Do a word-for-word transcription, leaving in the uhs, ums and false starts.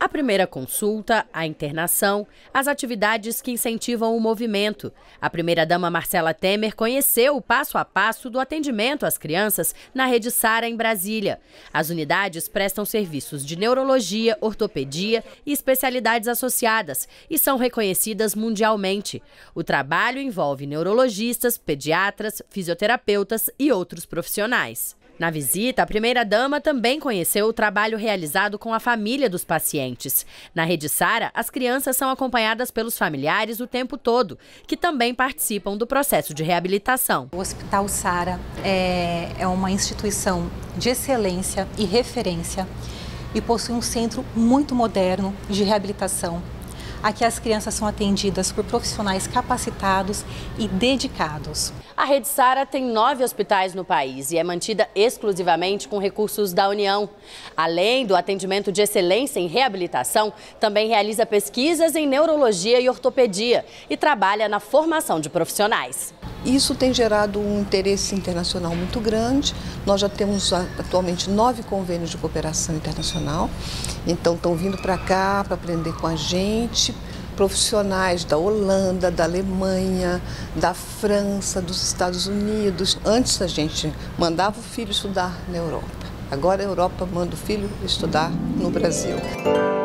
A primeira consulta, a internação, as atividades que incentivam o movimento. A primeira-dama Marcela Temer conheceu o passo a passo do atendimento às crianças na Rede Sara, em Brasília. As unidades prestam serviços de neurologia, ortopedia e especialidades associadas e são reconhecidas mundialmente. O trabalho envolve neurologistas, pediatras, fisioterapeutas e outros profissionais. Na visita, a primeira-dama também conheceu o trabalho realizado com a família dos pacientes. Na Rede Sara, as crianças são acompanhadas pelos familiares o tempo todo, que também participam do processo de reabilitação. O Hospital Sara é, é uma instituição de excelência e referência e possui um centro muito moderno de reabilitação. Aqui as crianças são atendidas por profissionais capacitados e dedicados. A Rede Sara tem nove hospitais no país e é mantida exclusivamente com recursos da União. Além do atendimento de excelência em reabilitação, também realiza pesquisas em neurologia e ortopedia e trabalha na formação de profissionais. Isso tem gerado um interesse internacional muito grande. Nós já temos atualmente nove convênios de cooperação internacional. Então estão vindo para cá para aprender com a gente, profissionais da Holanda, da Alemanha, da França, dos Estados Unidos. Antes a gente mandava o filho estudar na Europa. Agora a Europa manda o filho estudar no Brasil.